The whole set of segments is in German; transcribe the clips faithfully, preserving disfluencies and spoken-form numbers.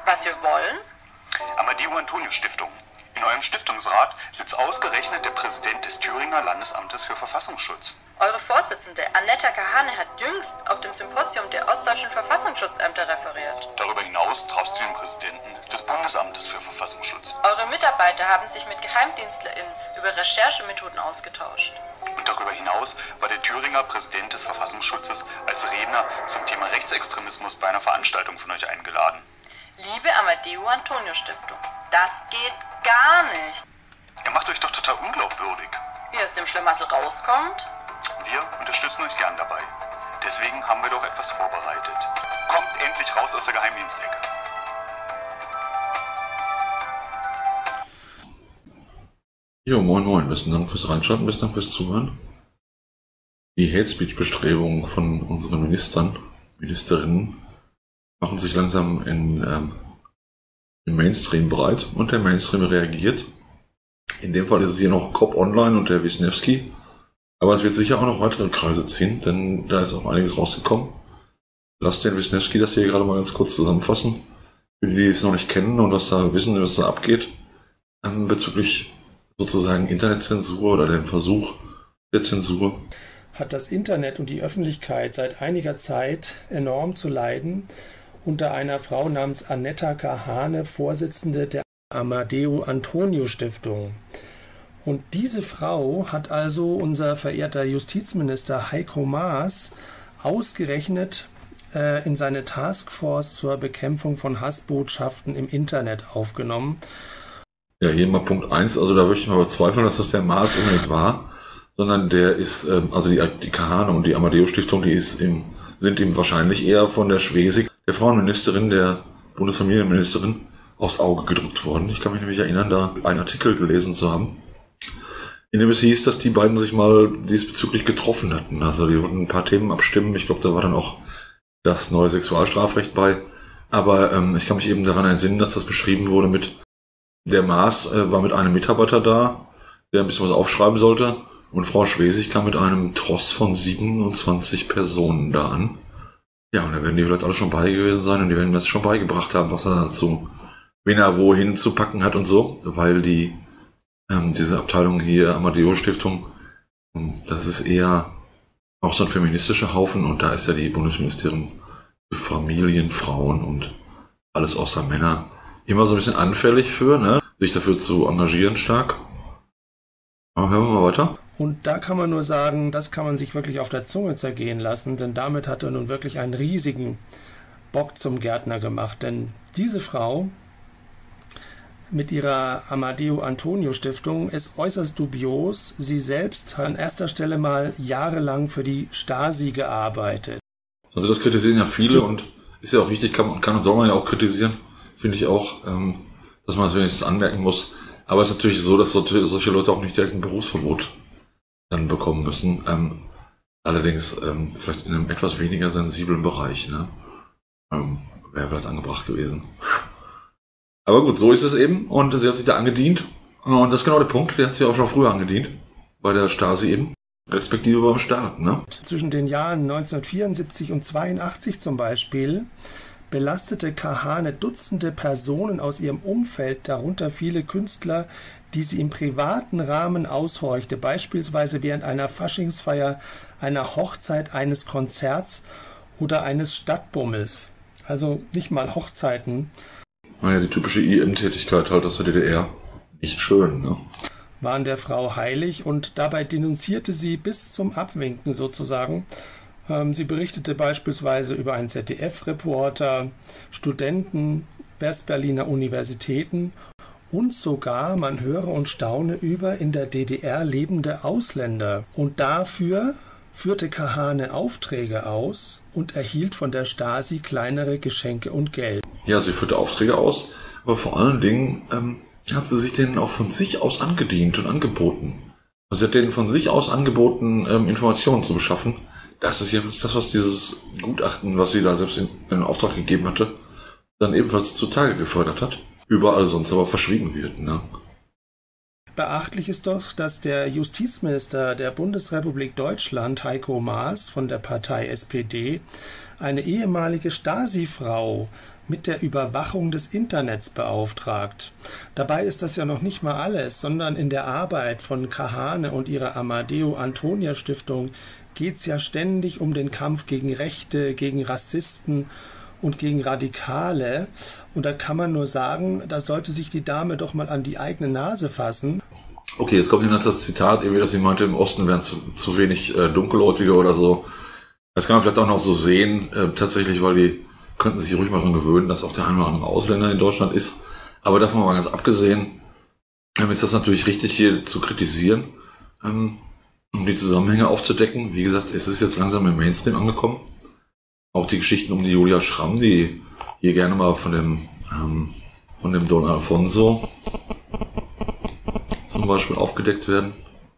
Was wir wollen? Amadeo-Antonio-Stiftung. In eurem Stiftungsrat sitzt ausgerechnet der Präsident des Thüringer Landesamtes für Verfassungsschutz. Eure Vorsitzende Annetta Kahane hat jüngst auf dem Symposium der ostdeutschen Verfassungsschutzämter referiert. Darüber hinaus trafst du den Präsidenten des Bundesamtes für Verfassungsschutz. Eure Mitarbeiter haben sich mit GeheimdienstlerInnen über Recherchemethoden ausgetauscht. Und darüber hinaus war der Thüringer Präsident des Verfassungsschutzes als Redner zum Thema Rechtsextremismus bei einer Veranstaltung von euch eingeladen. Liebe Amadeo-Antonio-Stiftung, das geht gar nicht. Ihr macht euch doch total unglaubwürdig. Wie ihr aus dem Schlamassel rauskommt? Wir unterstützen euch gern dabei. Deswegen haben wir doch etwas vorbereitet. Kommt endlich raus aus der Geheimdienstecke. Jo, moin moin, besten Dank fürs Reinschauen, besten Dank fürs Zuhören. Die Hate-Speech-Bestrebungen von unseren Ministern, Ministerinnen, machen sich langsam in, ähm, im Mainstream breit und der Mainstream reagiert. In dem Fall ist es hier noch Cop Online und der Wisniewski. Aber es wird sicher auch noch weitere Kreise ziehen, denn da ist auch einiges rausgekommen. Lasst den Wisniewski das hier gerade mal ganz kurz zusammenfassen. Für die, die es noch nicht kennen und was da wissen, was da abgeht, ähm, bezüglich sozusagen Internetzensur oder den Versuch der Zensur. Hat das Internet und die Öffentlichkeit seit einiger Zeit enorm zu leiden unter einer Frau namens Annetta Kahane, Vorsitzende der Amadeo-Antonio-Stiftung. Und diese Frau hat also unser verehrter Justizminister Heiko Maas ausgerechnet äh, in seine Taskforce zur Bekämpfung von Hassbotschaften im Internet aufgenommen. Ja, hier mal Punkt eins, also da würde ich mal bezweifeln, dass das der Maas unbedingt war, sondern der ist, ähm, also die, die Kahane und die Amadeo-Stiftung, die ist im, sind ihm wahrscheinlich eher von der Schwesig, der Frauenministerin, der Bundesfamilienministerin, aufs Auge gedrückt worden. Ich kann mich nämlich erinnern, da einen Artikel gelesen zu haben, in dem es hieß, dass die beiden sich mal diesbezüglich getroffen hatten. Also die wollten ein paar Themen abstimmen. Ich glaube, da war dann auch das neue Sexualstrafrecht bei. Aber ähm, ich kann mich eben daran entsinnen, dass das beschrieben wurde mit, der Maas äh, war mit einem Mitarbeiter da, der ein bisschen was aufschreiben sollte. Und Frau Schwesig kam mit einem Tross von siebenundzwanzig Personen da an. Ja, und da werden die vielleicht alle schon bei gewesen sein und die werden mir das schon beigebracht haben, was er dazu, wen er wohin zu packen hat und so, weil die, ähm, diese Abteilung hier, Amadeo-Stiftung, das ist eher auch so ein feministischer Haufen und da ist ja die Bundesministerin für Familien, Frauen und alles außer Männer immer so ein bisschen anfällig für, ne, sich dafür zu engagieren stark. Aber hören wir mal weiter. Und da kann man nur sagen, das kann man sich wirklich auf der Zunge zergehen lassen, denn damit hat er nun wirklich einen riesigen Bock zum Gärtner gemacht. Denn diese Frau mit ihrer Amadeo-Antonio-Stiftung ist äußerst dubios. Sie selbst hat an erster Stelle mal jahrelang für die Stasi gearbeitet. Also das kritisieren ja viele und ist ja auch richtig, kann man kann und soll man ja auch kritisieren, finde ich auch, ähm, dass man natürlich das anmerken muss. Aber es ist natürlich so, dass solche Leute auch nicht direkt ein Berufsverbot dann bekommen müssen. Ähm, allerdings ähm, vielleicht in einem etwas weniger sensiblen Bereich, ne? Ähm, wäre vielleicht angebracht gewesen. Aber gut, so ist es eben. Und sie hat sich da angedient. Und das ist genau der Punkt. Der hat sich auch schon früher angedient. Bei der Stasi eben. Respektive beim Staat, ne? Zwischen den Jahren neunzehnhundertvierundsiebzig und zweiundachtzig zum Beispiel belastete Kahane Dutzende Personen aus ihrem Umfeld, darunter viele Künstler, die sie im privaten Rahmen aushorchte, beispielsweise während einer Faschingsfeier, einer Hochzeit, eines Konzerts oder eines Stadtbummels. Also nicht mal Hochzeiten. Naja, die typische I M-Tätigkeit halt aus der D D R. Nicht schön, ne? Waren der Frau heilig und dabei denunzierte sie bis zum Abwinken sozusagen. Ähm, sie berichtete beispielsweise über einen Z D F-Reporter, Studenten, Westberliner Universitäten und sogar, man höre und staune, über in der D D R lebende Ausländer. Und dafür führte Kahane Aufträge aus und erhielt von der Stasi kleinere Geschenke und Geld. Ja, sie führte Aufträge aus, aber vor allen Dingen ähm, hat sie sich denen auch von sich aus angedient und angeboten. Also sie hat denen von sich aus angeboten, ähm, Informationen zu beschaffen. Das ist jedenfalls das, was dieses Gutachten, was sie da selbst in, in Auftrag gegeben hatte, dann ebenfalls zutage gefördert hat. Überall sonst aber verschwiegen wird, ne? Beachtlich ist doch, dass der Justizminister der Bundesrepublik Deutschland, Heiko Maas von der Partei S P D, eine ehemalige Stasi-Frau mit der Überwachung des Internets beauftragt. Dabei ist das ja noch nicht mal alles, sondern in der Arbeit von Kahane und ihrer Amadeo Antonia Stiftung geht es ja ständig um den Kampf gegen Rechte, gegen Rassisten und gegen Radikale. Und da kann man nur sagen, da sollte sich die Dame doch mal an die eigene Nase fassen. Okay, jetzt kommt noch das Zitat, irgendwie, dass sie meinte, im Osten wären zu, zu wenig äh, Dunkelhäutige oder so. Das kann man vielleicht auch noch so sehen, äh, tatsächlich, weil die könnten sich ruhig mal daran gewöhnen, dass auch der ein oder andere Ausländer in Deutschland ist. Aber davon mal ganz abgesehen, ähm, ist das natürlich richtig, hier zu kritisieren, ähm, um die Zusammenhänge aufzudecken. Wie gesagt, es ist jetzt langsam im Mainstream angekommen. Auch die Geschichten um die Julia Schramm, die hier gerne mal von dem, ähm, von dem Don Alfonso zum Beispiel aufgedeckt werden.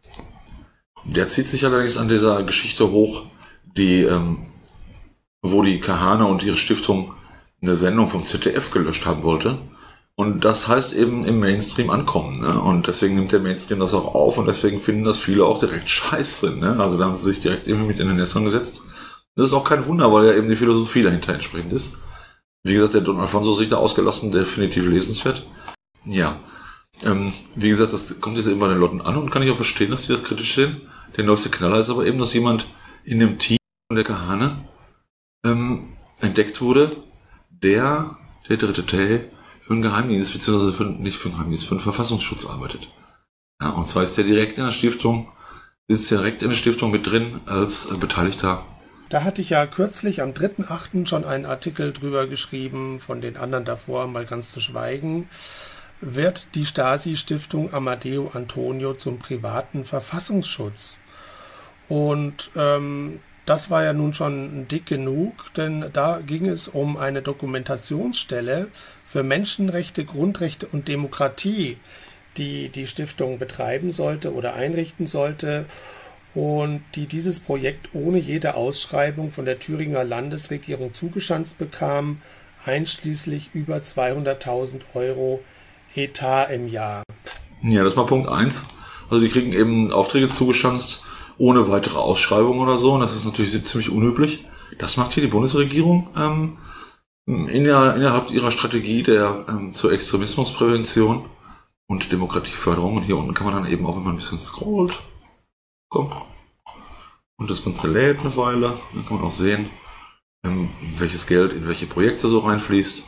Der zieht sich allerdings an dieser Geschichte hoch, die, ähm, wo die Kahane und ihre Stiftung eine Sendung vom Z D F gelöscht haben wollte. Und das heißt eben im Mainstream ankommen. Ne? Und deswegen nimmt der Mainstream das auch auf und deswegen finden das viele auch direkt scheiße. Ne? Also da haben sie sich direkt irgendwie mit in den Nestern gesetzt. Das ist auch kein Wunder, weil ja eben die Philosophie dahinter entsprechend ist. Wie gesagt, der Don Alfonso sich da ausgelassen, definitiv lesenswert. Ja, ähm, wie gesagt, das kommt jetzt eben bei den Leuten an und kann ich auch verstehen, dass sie das kritisch sehen. Der neueste Knaller ist aber eben, dass jemand in dem Team der Kahane ähm, entdeckt wurde, der, der dritte Teil, für einen Geheimdienst, beziehungsweise für, nicht für einen Geheimdienst, für einen Verfassungsschutz arbeitet. Ja, und zwar ist der direkt in der Stiftung, ist direkt in der Stiftung mit drin als äh, Beteiligter. Da hatte ich ja kürzlich am dritten achten schon einen Artikel drüber geschrieben, von den anderen davor mal ganz zu schweigen. Wird die Stasi-Stiftung Amadeo Antonio zum privaten Verfassungsschutz? Und ähm, das war ja nun schon dick genug, denn da ging es um eine Dokumentationsstelle für Menschenrechte, Grundrechte und Demokratie, die die Stiftung betreiben sollte oder einrichten sollte und die dieses Projekt ohne jede Ausschreibung von der Thüringer Landesregierung zugeschanzt bekam, einschließlich über zweihunderttausend Euro Etat im Jahr. Ja, das war Punkt eins. Also die kriegen eben Aufträge zugeschanzt, ohne weitere Ausschreibung oder so. Und das ist natürlich ziemlich unüblich. Das macht hier die Bundesregierung ähm, in der, innerhalb ihrer Strategie der ähm, zur Extremismusprävention und Demokratieförderung. Und hier unten kann man dann eben auch, wenn man ein bisschen scrollt, komm, und das Ganze lädt eine Weile, dann kann man auch sehen, ähm, welches Geld in welche Projekte so reinfließt.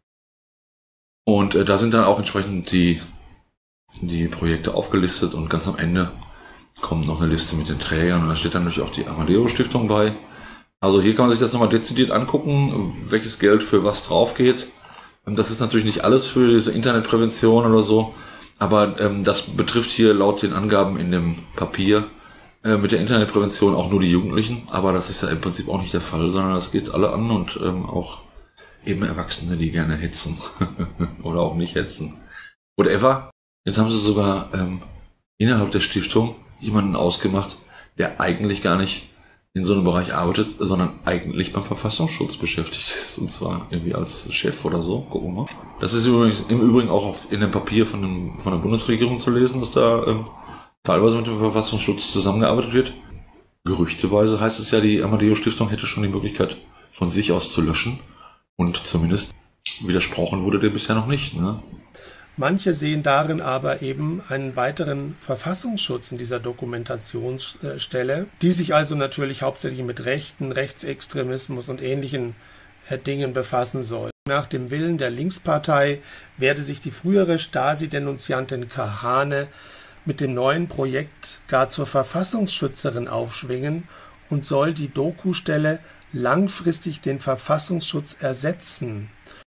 Und äh, da sind dann auch entsprechend die, die Projekte aufgelistet und ganz am Ende kommt noch eine Liste mit den Trägern und da steht dann natürlich auch die Amadeo Stiftung bei. Also hier kann man sich das nochmal dezidiert angucken, welches Geld für was drauf geht. Das ist natürlich nicht alles für diese Internetprävention oder so, aber ähm, das betrifft hier laut den Angaben in dem Papier äh, mit der Internetprävention auch nur die Jugendlichen, aber das ist ja im Prinzip auch nicht der Fall, sondern das geht alle an und ähm, auch eben Erwachsene, die gerne hetzen oder auch nicht hetzen. Whatever. Jetzt haben sie sogar ähm, innerhalb der Stiftung jemanden ausgemacht, der eigentlich gar nicht in so einem Bereich arbeitet, sondern eigentlich beim Verfassungsschutz beschäftigt ist. Und zwar irgendwie als Chef oder so. Gucken wir mal. Das ist übrigens, im Übrigen auch auf, in dem Papier von, dem, von der Bundesregierung zu lesen, dass da ähm, teilweise mit dem Verfassungsschutz zusammengearbeitet wird. Gerüchteweise heißt es ja, die Amadeo Stiftung hätte schon die Möglichkeit, von sich aus zu löschen. Und zumindest widersprochen wurde der bisher noch nicht, ne? Manche sehen darin aber eben einen weiteren Verfassungsschutz in dieser Dokumentationsstelle, die sich also natürlich hauptsächlich mit Rechten, Rechtsextremismus und ähnlichen Dingen befassen soll. Nach dem Willen der Linkspartei werde sich die frühere Stasi-Denunziantin Kahane mit dem neuen Projekt gar zur Verfassungsschützerin aufschwingen und soll die Doku-Stelle langfristig den Verfassungsschutz ersetzen.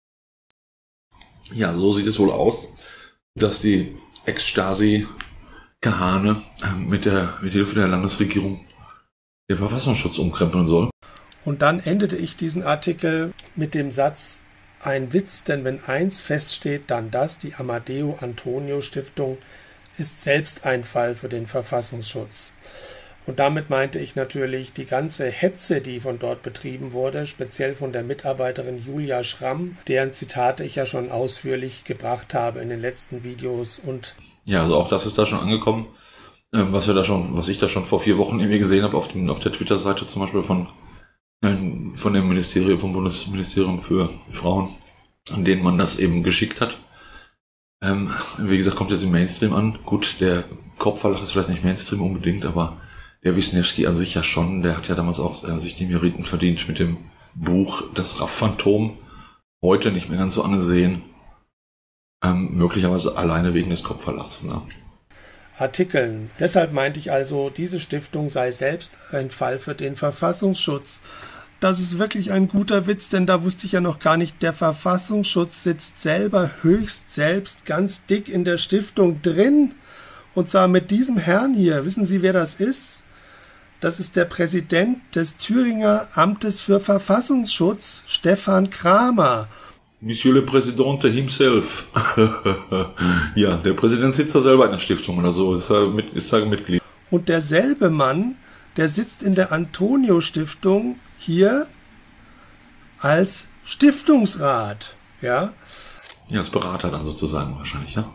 Ja, so sieht es wohl aus, dass die Ex-Stasi Kahane äh, mit der mit Hilfe der Landesregierung den Verfassungsschutz umkrempeln soll. Und dann endete ich diesen Artikel mit dem Satz: Ein Witz, denn wenn eins feststeht, dann das, die Amadeo Antonio Stiftung ist selbst ein Fall für den Verfassungsschutz. Und damit meinte ich natürlich die ganze Hetze, die von dort betrieben wurde, speziell von der Mitarbeiterin Julia Schramm, deren Zitate ich ja schon ausführlich gebracht habe in den letzten Videos. Und ja, also auch das ist da schon angekommen, ähm, was wir da schon, was ich da schon vor vier Wochen irgendwie gesehen habe auf dem, auf der Twitter-Seite zum Beispiel von, äh, von dem Ministerium, vom Bundesministerium für Frauen an denen man das eben geschickt hat. Ähm, wie gesagt, kommt jetzt im Mainstream an. Gut, der Kopfverlag ist vielleicht nicht Mainstream unbedingt, aber der Wisniewski an sich ja schon. Der hat ja damals auch äh, sich die Meriten verdient mit dem Buch Das Raff-Phantom. Heute nicht mehr ganz so angesehen. Ähm, möglicherweise alleine wegen des Kopfverlags. Ne? Artikeln. Deshalb meinte ich also, diese Stiftung sei selbst ein Fall für den Verfassungsschutz. Das ist wirklich ein guter Witz, denn da wusste ich ja noch gar nicht, der Verfassungsschutz sitzt selber höchst selbst ganz dick in der Stiftung drin. Und zwar mit diesem Herrn hier. Wissen Sie, wer das ist? Das ist der Präsident des Thüringer Amtes für Verfassungsschutz, Stefan Kramer. Monsieur le Président himself. Ja, der Präsident sitzt da selber in der Stiftung oder so, ist da, mit, ist da Mitglied. Und derselbe Mann, der sitzt in der Antonio-Stiftung hier als Stiftungsrat, ja. Ja, als Berater dann sozusagen wahrscheinlich, ja.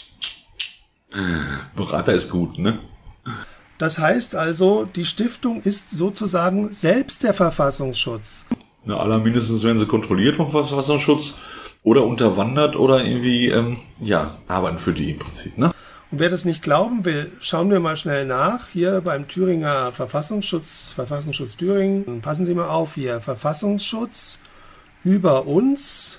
Berater ist gut, ne? Das heißt also, die Stiftung ist sozusagen selbst der Verfassungsschutz. Na, allermindestens werden sie kontrolliert vom Verfassungsschutz oder unterwandert oder irgendwie, ähm, ja, arbeiten für die im Prinzip, ne? Und wer das nicht glauben will, schauen wir mal schnell nach. Hier beim Thüringer Verfassungsschutz, Verfassungsschutz Thüringen. Passen Sie mal auf hier. Verfassungsschutz über uns.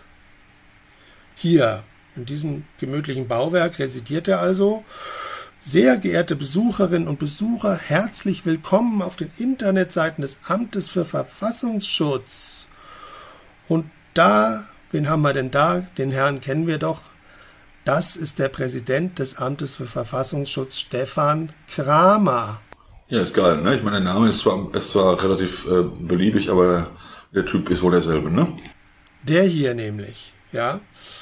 Hier in diesem gemütlichen Bauwerk residiert er also. Sehr geehrte Besucherinnen und Besucher, herzlich willkommen auf den Internetseiten des Amtes für Verfassungsschutz. Und da, wen haben wir denn da? Den Herrn kennen wir doch. Das ist der Präsident des Amtes für Verfassungsschutz, Stefan Kramer. Ja, ist geil, ne? Ich meine, der Name ist zwar, ist zwar relativ äh, beliebig, aber der Typ ist wohl derselbe, ne? Der hier nämlich, ja.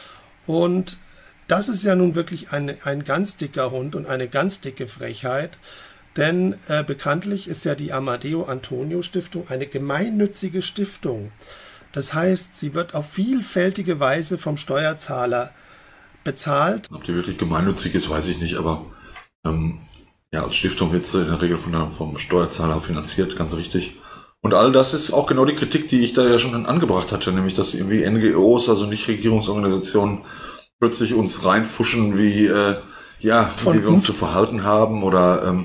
Und das ist ja nun wirklich ein, ein ganz dicker Hund und eine ganz dicke Frechheit, denn äh, bekanntlich ist ja die Amadeo Antonio Stiftung eine gemeinnützige Stiftung. Das heißt, sie wird auf vielfältige Weise vom Steuerzahler bezahlt. Ob die wirklich gemeinnützig ist, weiß ich nicht, aber ähm, ja, als Stiftung wird sie in der Regel von der, vom Steuerzahler finanziert, ganz richtig. Und all das ist auch genau die Kritik, die ich da ja schon angebracht hatte, nämlich dass irgendwie N G Os, also Nichtregierungsorganisationen, plötzlich uns reinfuschen, wie äh, ja, Von wie wir uns zu verhalten haben oder ähm,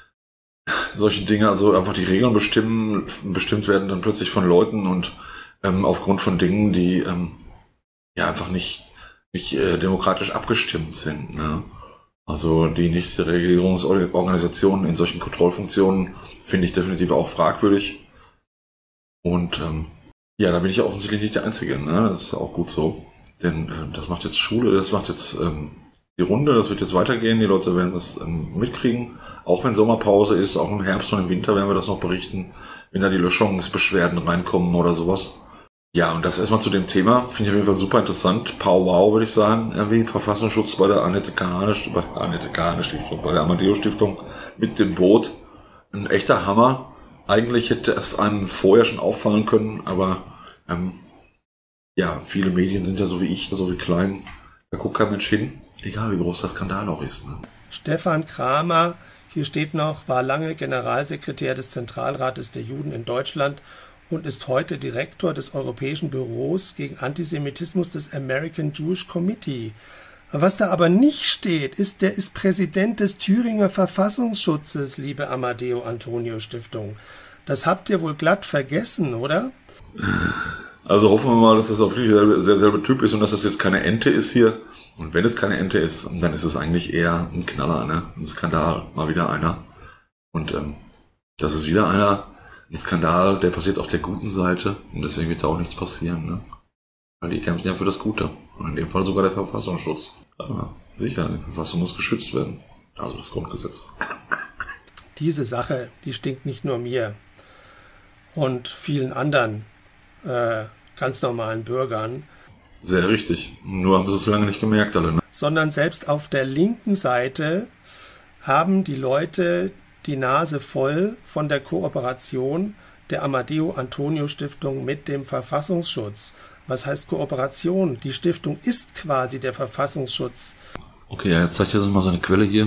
solche Dinge, also einfach die Regeln bestimmen, bestimmt werden dann plötzlich von Leuten und ähm, aufgrund von Dingen, die ähm, ja einfach nicht nicht äh, demokratisch abgestimmt sind. Ne? Also die Nichtregierungsorganisationen in solchen Kontrollfunktionen finde ich definitiv auch fragwürdig. Und ähm, ja, da bin ich ja offensichtlich nicht der Einzige. Ne? Das ist ja auch gut so. Denn äh, das macht jetzt Schule, das macht jetzt ähm, die Runde, das wird jetzt weitergehen. Die Leute werden das ähm, mitkriegen. Auch wenn Sommerpause ist, auch im Herbst und im Winter werden wir das noch berichten, wenn da die Löschungsbeschwerden reinkommen oder sowas. Ja, und das erstmal zu dem Thema, finde ich auf jeden Fall super interessant. Pow wow, würde ich sagen. Irgendwie Verfassungsschutz bei der Annette Kahane, bei der Annette Kahane Stiftung, bei der Amadeo Stiftung mit dem Boot. Ein echter Hammer. Eigentlich hätte es einem vorher schon auffallen können, aber ähm, ja, viele Medien sind ja so wie ich, so wie klein. Da guckt kein Mensch hin, egal wie groß der Skandal auch ist. Ne? Stefan Kramer, hier steht noch, war lange Generalsekretär des Zentralrates der Juden in Deutschland und ist heute Direktor des Europäischen Büros gegen Antisemitismus des American Jewish Committee. Was da aber nicht steht, ist, der ist Präsident des Thüringer Verfassungsschutzes, liebe Amadeo Antonio Stiftung. Das habt ihr wohl glatt vergessen, oder? Also hoffen wir mal, dass das auch wirklich der selbe Typ ist und dass das jetzt keine Ente ist hier. Und wenn es keine Ente ist, dann ist es eigentlich eher ein Knaller, ne? Ein Skandal, mal wieder einer. Und ähm, das ist wieder einer, ein Skandal, der passiert auf der guten Seite und deswegen wird da auch nichts passieren, ne? Weil die kämpfen ja für das Gute. Und in dem Fall sogar der Verfassungsschutz. Aber sicher, die Verfassung muss geschützt werden. Also das Grundgesetz. Diese Sache, die stinkt nicht nur mir und vielen anderen äh, ganz normalen Bürgern. Sehr richtig. Nur haben sie es so lange nicht gemerkt, alle, ne? Sondern selbst auf der linken Seite haben die Leute die Nase voll von der Kooperation der Amadeo Antonio Stiftung mit dem Verfassungsschutz. Was heißt Kooperation? Die Stiftung ist quasi der Verfassungsschutz. Okay, ja, jetzt zeigt er mal so eine Quelle hier.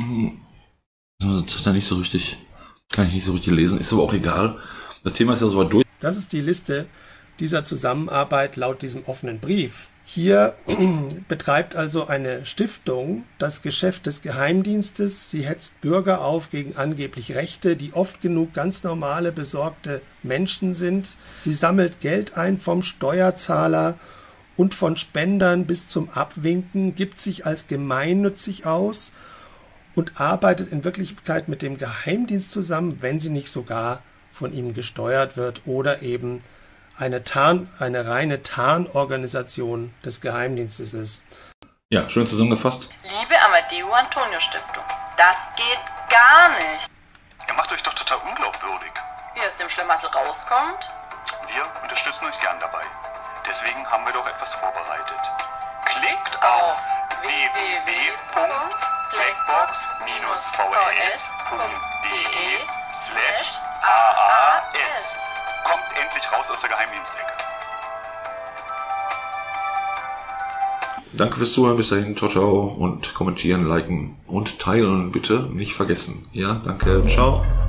Das zeigt er nicht so richtig. Kann ich nicht so richtig lesen. Ist aber auch egal. Das Thema ist ja so weit durch. Das ist die Liste dieser Zusammenarbeit laut diesem offenen Brief. Hier betreibt also eine Stiftung das Geschäft des Geheimdienstes. Sie hetzt Bürger auf gegen angeblich Rechte, die oft genug ganz normale, besorgte Menschen sind. Sie sammelt Geld ein vom Steuerzahler und von Spendern bis zum Abwinken, gibt sich als gemeinnützig aus und arbeitet in Wirklichkeit mit dem Geheimdienst zusammen, wenn sie nicht sogar von ihm gesteuert wird oder eben eine, Tarn, eine reine Tarnorganisation des Geheimdienstes ist. Ja, schön zusammengefasst. Liebe Amadeo Antonio Stiftung, das geht gar nicht. Ihr macht euch doch total unglaubwürdig. Wie ihr aus dem Schlamassel rauskommt? Wir unterstützen euch gern dabei. Deswegen haben wir doch etwas vorbereitet. Klickt auf w w w punkt blackbox dash v r s punkt d e slash a a s. Kommt endlich raus aus der Geheimdienstecke. Danke fürs Zuhören, bis dahin, ciao, ciao und kommentieren, liken und teilen bitte nicht vergessen. Ja, danke, ciao.